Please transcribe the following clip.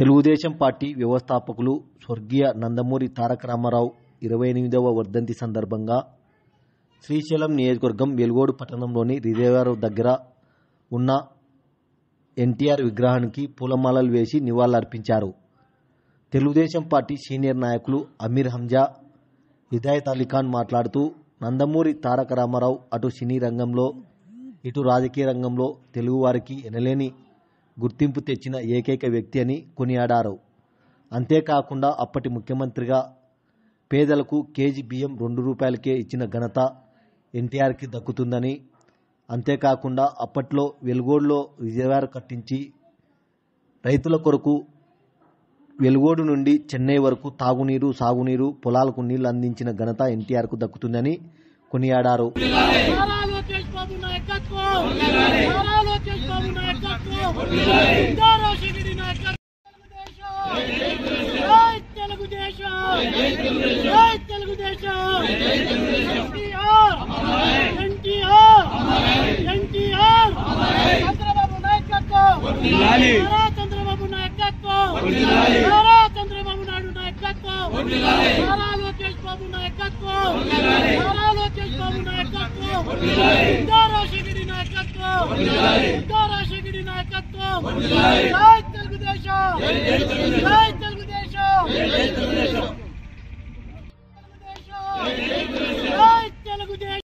Telugu Desam party వ్యవస్థాపకులు స్వర్గీయ నందమూరి తారక రామారావు 28వ వర్ధంతి సందర్భంగా శ్రీశైలం నియోజకవర్గం వెలుగోడు పట్టణంలోని రిజర్వాయర్ దగ్గర ఉన్న ఎన్టీఆర్ విగ్రహానికి పూలమాలలు వేసి నివాళులర్పించారు. తెలుగుదేశం పార్టీ సీనియర్ నాయకులు అమీర్ హంజా, హిదాయత్ అలీ ఖాన్ మాట్లాడుతూ నందమూరి తారక రామారావు అటు సినీ రంగంలో ఇటు రాజకీయ రంగంలో తెలుగువారికి ఎనలేని గుర్తింపు తెచ్చిన ఏకైక వ్యక్తి అని కొనియాడారు. అంతేకాకుండా అప్పటి ముఖ్యమంత్రిగా పేదలకు కేజీ బియ్యం 2 రూపాయలకే ఇచ్చిన ఘనత ఎన్టీఆర్కి దక్కుతుందని, అంతేకాకుండా అప్పట్లో వెలుగోడులో రిజర్వాయర్ కట్టించి రైతుల కొరకు వెలుగోడు నుండి చెన్నై వరకు తాగునీరు, సాగునీరు, పొలాలకు నీళ్లు అందించిన ఘనత ఎన్టీఆర్కు దక్కుతుందని కొనియాడారు. చంద్రబాబు నాయకత్వం, చంద్రబాబు నాయుడు నాయకత్వం, లోకేష్ బాబు నాయకత్వం, లోకేష్ బాబు నాయకత్వం, రాజశేఖరి నాయకత్వం, రాజశేఖరి నాయకత్వం. జై తెలుగుదేశం, జై తెలుగుదేశం.